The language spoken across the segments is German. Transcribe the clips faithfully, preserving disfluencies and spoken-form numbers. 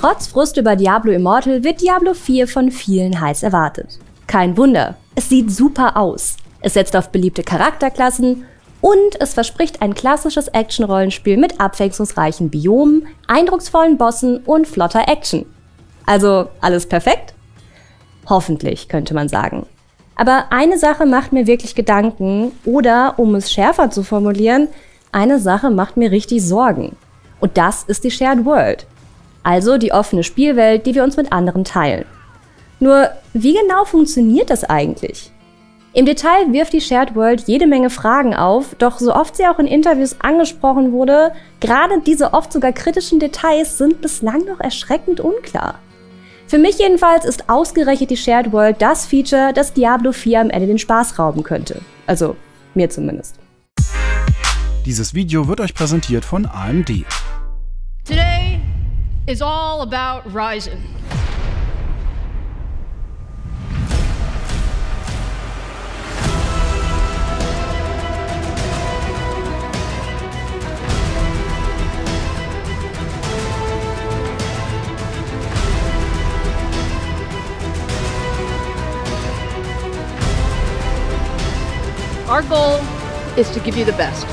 Trotz Frust über Diablo Immortal wird Diablo vier von vielen heiß erwartet. Kein Wunder, es sieht super aus. Es setzt auf beliebte Charakterklassen und es verspricht ein klassisches Action-Rollenspiel mit abwechslungsreichen Biomen, eindrucksvollen Bossen und flotter Action. Also alles perfekt? Hoffentlich, könnte man sagen. Aber eine Sache macht mir wirklich Gedanken oder, um es schärfer zu formulieren, eine Sache macht mir richtig Sorgen. Und das ist die Shared World. Also die offene Spielwelt, die wir uns mit anderen teilen. Nur, wie genau funktioniert das eigentlich? Im Detail wirft die Shared World jede Menge Fragen auf, doch so oft sie auch in Interviews angesprochen wurde, gerade diese oft sogar kritischen Details sind bislang noch erschreckend unklar. Für mich jedenfalls ist ausgerechnet die Shared World das Feature, das Diablo vier am Ende den Spaß rauben könnte. Also, mir zumindest. Dieses Video wird euch präsentiert von A M D. Today is all about Ryzen. Our goal is to give you the best.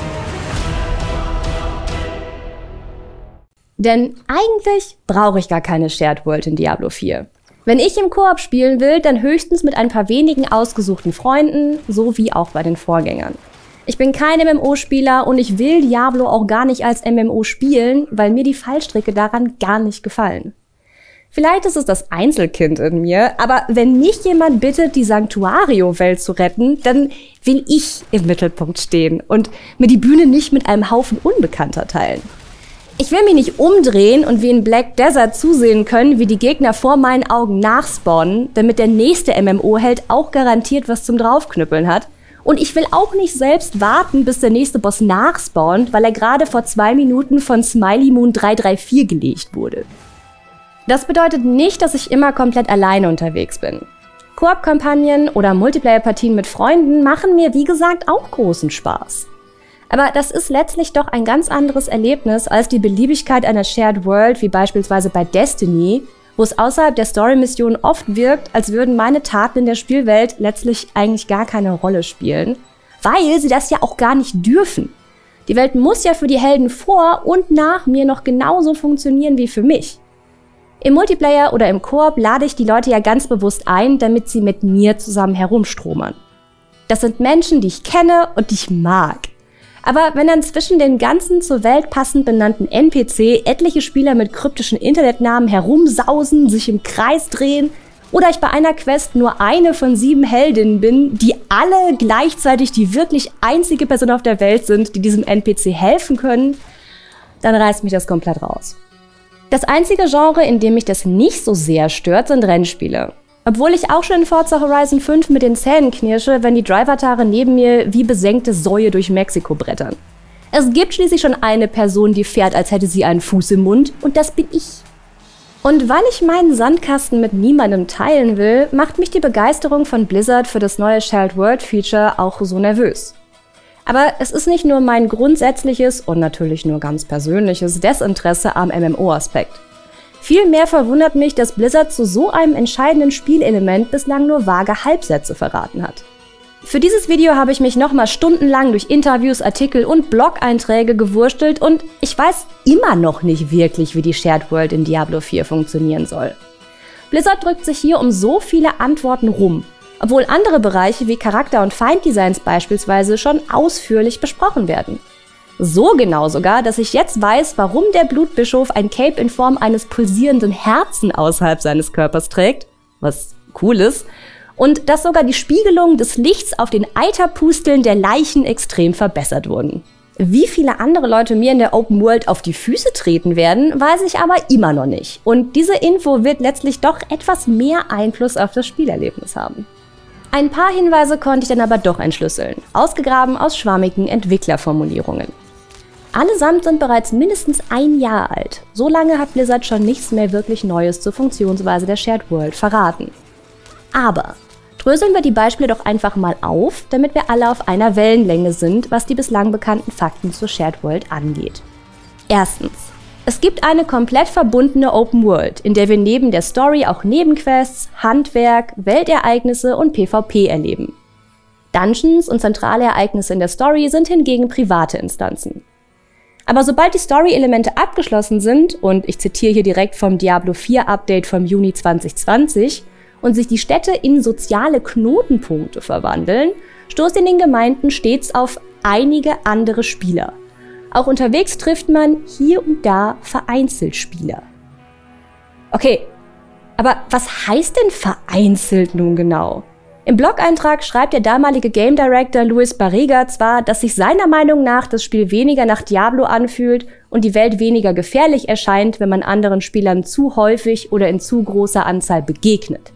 Denn eigentlich brauche ich gar keine Shared World in Diablo vier. Wenn ich im Koop spielen will, dann höchstens mit ein paar wenigen ausgesuchten Freunden, so wie auch bei den Vorgängern. Ich bin kein M M O-Spieler und ich will Diablo auch gar nicht als M M O spielen, weil mir die Fallstricke daran gar nicht gefallen. Vielleicht ist es das Einzelkind in mir, aber wenn mich jemand bittet, die Sanctuario-Welt zu retten, dann will ich im Mittelpunkt stehen und mir die Bühne nicht mit einem Haufen Unbekannter teilen. Ich will mich nicht umdrehen und wie in Black Desert zusehen können, wie die Gegner vor meinen Augen nachspawnen, damit der nächste M M O-Held auch garantiert was zum Draufknüppeln hat. Und ich will auch nicht selbst warten, bis der nächste Boss nachspawnt, weil er gerade vor zwei Minuten von Smiley Moon drei drei vier gelegt wurde. Das bedeutet nicht, dass ich immer komplett alleine unterwegs bin. Koop-Kampagnen oder Multiplayer-Partien mit Freunden machen mir, wie gesagt, auch großen Spaß. Aber das ist letztlich doch ein ganz anderes Erlebnis als die Beliebigkeit einer Shared World, wie beispielsweise bei Destiny, wo es außerhalb der Story-Mission oft wirkt, als würden meine Taten in der Spielwelt letztlich eigentlich gar keine Rolle spielen, weil sie das ja auch gar nicht dürfen. Die Welt muss ja für die Helden vor und nach mir noch genauso funktionieren wie für mich. Im Multiplayer oder im Koop lade ich die Leute ja ganz bewusst ein, damit sie mit mir zusammen herumstromern. Das sind Menschen, die ich kenne und die ich mag. Aber wenn dann zwischen den ganzen zur Welt passend benannten N P C etliche Spieler mit kryptischen Internetnamen herumsausen, sich im Kreis drehen oder ich bei einer Quest nur eine von sieben Heldinnen bin, die alle gleichzeitig die wirklich einzige Person auf der Welt sind, die diesem N P C helfen können, dann reißt mich das komplett raus. Das einzige Genre, in dem mich das nicht so sehr stört, sind Rennspiele. Obwohl ich auch schon in Forza Horizon fünf mit den Zähnen knirsche, wenn die Drivatare neben mir wie besenkte Säue durch Mexiko brettern. Es gibt schließlich schon eine Person, die fährt, als hätte sie einen Fuß im Mund, und das bin ich. Und weil ich meinen Sandkasten mit niemandem teilen will, macht mich die Begeisterung von Blizzard für das neue Shared World Feature auch so nervös. Aber es ist nicht nur mein grundsätzliches und natürlich nur ganz persönliches Desinteresse am M M O-Aspekt. Vielmehr verwundert mich, dass Blizzard zu so einem entscheidenden Spielelement bislang nur vage Halbsätze verraten hat. Für dieses Video habe ich mich nochmal stundenlang durch Interviews, Artikel und Blog-Einträge gewurstelt und ich weiß immer noch nicht wirklich, wie die Shared World in Diablo vier funktionieren soll. Blizzard drückt sich hier um so viele Antworten rum, obwohl andere Bereiche wie Charakter- und Feinddesigns beispielsweise schon ausführlich besprochen werden. So genau sogar, dass ich jetzt weiß, warum der Blutbischof ein Cape in Form eines pulsierenden Herzen außerhalb seines Körpers trägt, was cool ist, und dass sogar die Spiegelungen des Lichts auf den Eiterpusteln der Leichen extrem verbessert wurden. Wie viele andere Leute mir in der Open World auf die Füße treten werden, weiß ich aber immer noch nicht. Und diese Info wird letztlich doch etwas mehr Einfluss auf das Spielerlebnis haben. Ein paar Hinweise konnte ich dann aber doch entschlüsseln, ausgegraben aus schwammigen Entwicklerformulierungen. Allesamt sind bereits mindestens ein Jahr alt. So lange hat Blizzard schon nichts mehr wirklich Neues zur Funktionsweise der Shared World verraten. Aber dröseln wir die Beispiele doch einfach mal auf, damit wir alle auf einer Wellenlänge sind, was die bislang bekannten Fakten zur Shared World angeht. Erstens. Es gibt eine komplett verbundene Open World, in der wir neben der Story auch Nebenquests, Handwerk, Weltereignisse und PvP erleben. Dungeons und zentrale Ereignisse in der Story sind hingegen private Instanzen. Aber sobald die Story-Elemente abgeschlossen sind, und ich zitiere hier direkt vom Diablo vier Update vom Juni zwanzig zwanzig, und sich die Städte in soziale Knotenpunkte verwandeln, stoßt in den Gemeinden stets auf einige andere Spieler. Auch unterwegs trifft man hier und da vereinzelt Spieler. Okay, aber was heißt denn vereinzelt nun genau? Im Blog-Eintrag schreibt der damalige Game Director Luis Barriga zwar, dass sich seiner Meinung nach das Spiel weniger nach Diablo anfühlt und die Welt weniger gefährlich erscheint, wenn man anderen Spielern zu häufig oder in zu großer Anzahl begegnet.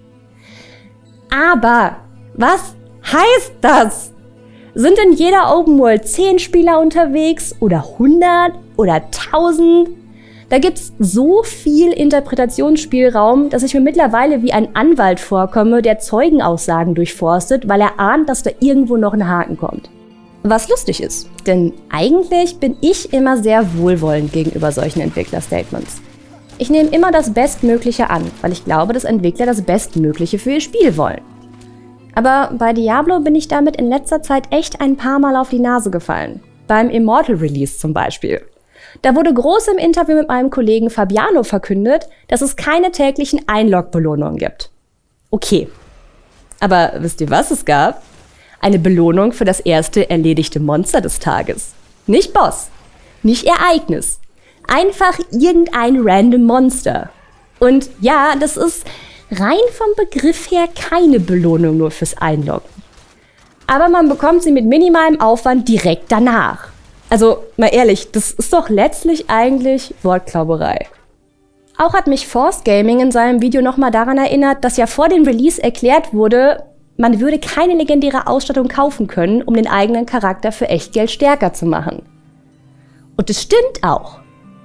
Aber was heißt das? Sind in jeder Open World zehn Spieler unterwegs oder hundert oder tausend? Da gibt's so viel Interpretationsspielraum, dass ich mir mittlerweile wie ein Anwalt vorkomme, der Zeugenaussagen durchforstet, weil er ahnt, dass da irgendwo noch ein Haken kommt. Was lustig ist, denn eigentlich bin ich immer sehr wohlwollend gegenüber solchen Entwicklerstatements. Ich nehme immer das Bestmögliche an, weil ich glaube, dass Entwickler das Bestmögliche für ihr Spiel wollen. Aber bei Diablo bin ich damit in letzter Zeit echt ein paar Mal auf die Nase gefallen. Beim Immortal Release zum Beispiel. Da wurde groß im Interview mit meinem Kollegen Fabiano verkündet, dass es keine täglichen Einlog-Belohnungen gibt. Okay. Aber wisst ihr, was es gab? Eine Belohnung für das erste erledigte Monster des Tages. Nicht Boss. Nicht Ereignis. Einfach irgendein random Monster. Und ja, das ist rein vom Begriff her keine Belohnung nur fürs Einloggen. Aber man bekommt sie mit minimalem Aufwand direkt danach. Also, mal ehrlich, das ist doch letztlich eigentlich Wortklauberei. Auch hat mich Force Gaming in seinem Video nochmal daran erinnert, dass ja vor dem Release erklärt wurde, man würde keine legendäre Ausstattung kaufen können, um den eigenen Charakter für Echtgeld stärker zu machen. Und das stimmt auch.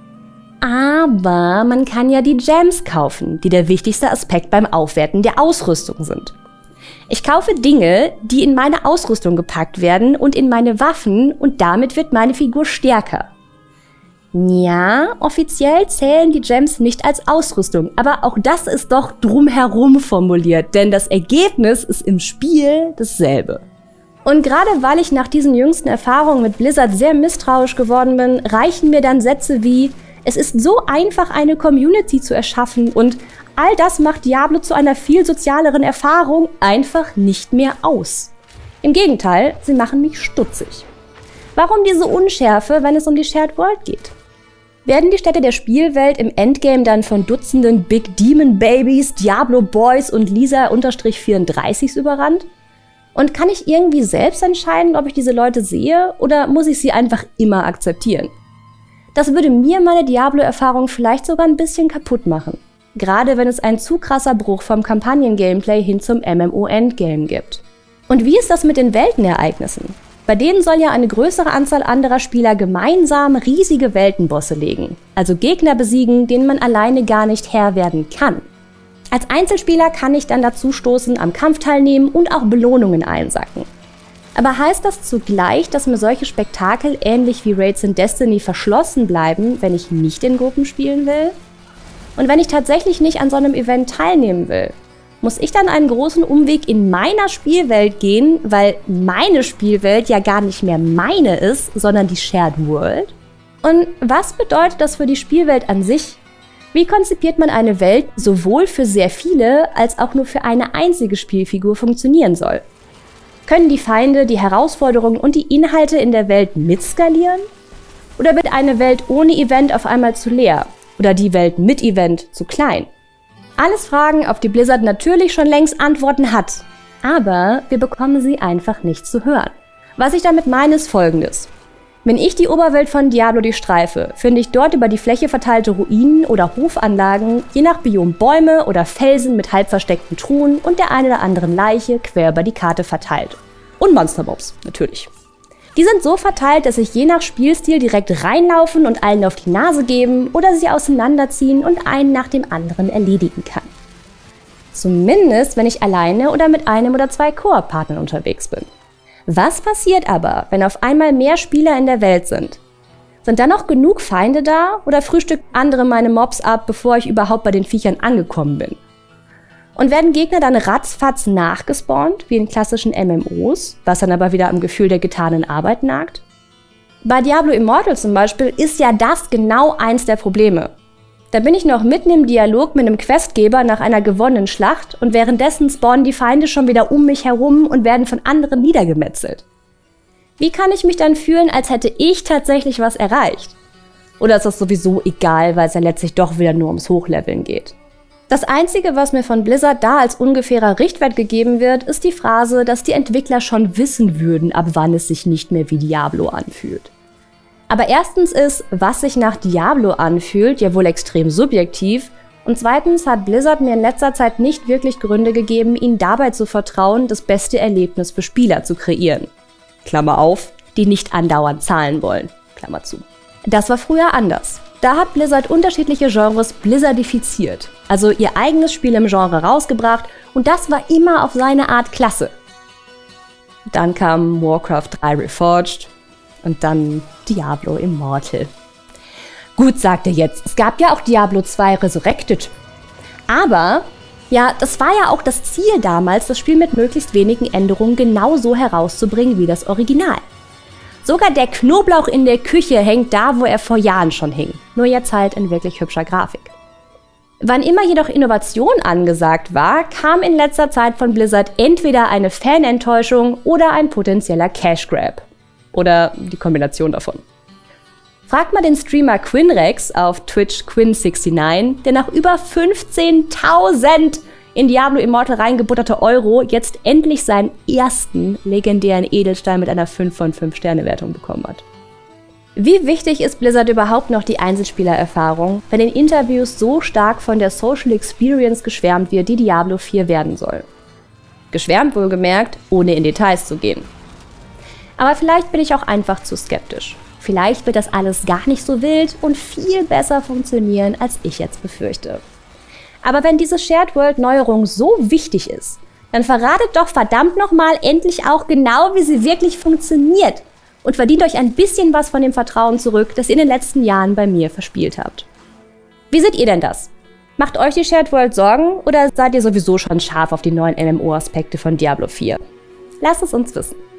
Aber man kann ja die Gems kaufen, die der wichtigste Aspekt beim Aufwerten der Ausrüstung sind. Ich kaufe Dinge, die in meine Ausrüstung gepackt werden und in meine Waffen und damit wird meine Figur stärker. Ja, offiziell zählen die Gems nicht als Ausrüstung, aber auch das ist doch drumherum formuliert, denn das Ergebnis ist im Spiel dasselbe. Und gerade weil ich nach diesen jüngsten Erfahrungen mit Blizzard sehr misstrauisch geworden bin, reichen mir dann Sätze wie: Es ist so einfach, eine Community zu erschaffen und all das macht Diablo zu einer viel sozialeren Erfahrung einfach nicht mehr aus. Im Gegenteil, sie machen mich stutzig. Warum diese Unschärfe, wenn es um die Shared World geht? Werden die Städte der Spielwelt im Endgame dann von Dutzenden Big Demon Babies, Diablo Boys und Lisa vierunddreißigs überrannt? Und kann ich irgendwie selbst entscheiden, ob ich diese Leute sehe, oder muss ich sie einfach immer akzeptieren? Das würde mir meine Diablo-Erfahrung vielleicht sogar ein bisschen kaputt machen. Gerade wenn es ein zu krasser Bruch vom Kampagnen-Gameplay hin zum M M O-Endgame gibt. Und wie ist das mit den Weltenereignissen? Bei denen soll ja eine größere Anzahl anderer Spieler gemeinsam riesige Weltenbosse legen. Also Gegner besiegen, denen man alleine gar nicht Herr werden kann. Als Einzelspieler kann ich dann dazu stoßen, am Kampf teilnehmen und auch Belohnungen einsacken. Aber heißt das zugleich, dass mir solche Spektakel ähnlich wie Raids in Destiny verschlossen bleiben, wenn ich nicht in Gruppen spielen will? Und wenn ich tatsächlich nicht an so einem Event teilnehmen will, muss ich dann einen großen Umweg in meiner Spielwelt gehen, weil meine Spielwelt ja gar nicht mehr meine ist, sondern die Shared World? Und was bedeutet das für die Spielwelt an sich? Wie konzipiert man eine Welt, die sowohl für sehr viele als auch nur für eine einzige Spielfigur funktionieren soll? Können die Feinde, die Herausforderungen und die Inhalte in der Welt mitskalieren? Oder wird eine Welt ohne Event auf einmal zu leer? Oder die Welt mit Event zu klein? Alles Fragen, auf die Blizzard natürlich schon längst Antworten hat. Aber wir bekommen sie einfach nicht zu hören. Was ich damit meine, ist Folgendes. Wenn ich die Oberwelt von Diablo durchstreife, finde ich dort über die Fläche verteilte Ruinen oder Hofanlagen, je nach Biom Bäume oder Felsen mit halb versteckten Truhen und der einen oder anderen Leiche quer über die Karte verteilt. Und Monstermobs, natürlich. Die sind so verteilt, dass ich je nach Spielstil direkt reinlaufen und allen auf die Nase geben oder sie auseinanderziehen und einen nach dem anderen erledigen kann. Zumindest, wenn ich alleine oder mit einem oder zwei Koop-Partnern unterwegs bin. Was passiert aber, wenn auf einmal mehr Spieler in der Welt sind? Sind da noch genug Feinde da oder frühstücken andere meine Mobs ab, bevor ich überhaupt bei den Viechern angekommen bin? Und werden Gegner dann ratzfatz nachgespawnt, wie in klassischen M M Os, was dann aber wieder am Gefühl der getanen Arbeit nagt? Bei Diablo Immortal zum Beispiel ist ja das genau eins der Probleme. Da bin ich noch mitten im Dialog mit einem Questgeber nach einer gewonnenen Schlacht und währenddessen spawnen die Feinde schon wieder um mich herum und werden von anderen niedergemetzelt. Wie kann ich mich dann fühlen, als hätte ich tatsächlich was erreicht? Oder ist das sowieso egal, weil es ja letztlich doch wieder nur ums Hochleveln geht? Das Einzige, was mir von Blizzard da als ungefährer Richtwert gegeben wird, ist die Phrase, dass die Entwickler schon wissen würden, ab wann es sich nicht mehr wie Diablo anfühlt. Aber erstens ist, was sich nach Diablo anfühlt, ja wohl extrem subjektiv. Und zweitens hat Blizzard mir in letzter Zeit nicht wirklich Gründe gegeben, ihnen dabei zu vertrauen, das beste Erlebnis für Spieler zu kreieren. Klammer auf, die nicht andauernd zahlen wollen. Klammer zu. Das war früher anders. Da hat Blizzard unterschiedliche Genres blizzardifiziert, also ihr eigenes Spiel im Genre rausgebracht und das war immer auf seine Art klasse. Dann kam Warcraft drei Reforged und dann Diablo Immortal. Gut, sagt er jetzt, es gab ja auch Diablo zwei Resurrected. Aber, ja, das war ja auch das Ziel damals, das Spiel mit möglichst wenigen Änderungen genauso herauszubringen wie das Original. Sogar der Knoblauch in der Küche hängt da, wo er vor Jahren schon hing. Nur jetzt halt in wirklich hübscher Grafik. Wann immer jedoch Innovation angesagt war, kam in letzter Zeit von Blizzard entweder eine Fanenttäuschung oder ein potenzieller Cash Grab. Oder die Kombination davon. Fragt mal den Streamer Quinrex auf Twitch Quin neunundsechzig, der nach über fünfzehntausend in Diablo Immortal reingebutterte Euro jetzt endlich seinen ersten legendären Edelstein mit einer fünf von fünf Sterne Wertung bekommen hat. Wie wichtig ist Blizzard überhaupt noch die Einzelspielererfahrung, wenn in Interviews so stark von der Social Experience geschwärmt wird, die Diablo vier werden soll? Geschwärmt wohlgemerkt, ohne in Details zu gehen. Aber vielleicht bin ich auch einfach zu skeptisch. Vielleicht wird das alles gar nicht so wild und viel besser funktionieren, als ich jetzt befürchte. Aber wenn diese Shared World Neuerung so wichtig ist, dann verratet doch verdammt nochmal endlich auch genau, wie sie wirklich funktioniert und verdient euch ein bisschen was von dem Vertrauen zurück, das ihr in den letzten Jahren bei mir verspielt habt. Wie seht ihr denn das? Macht euch die Shared World Sorgen oder seid ihr sowieso schon scharf auf die neuen M M O-Aspekte von Diablo vier? Lasst es uns wissen.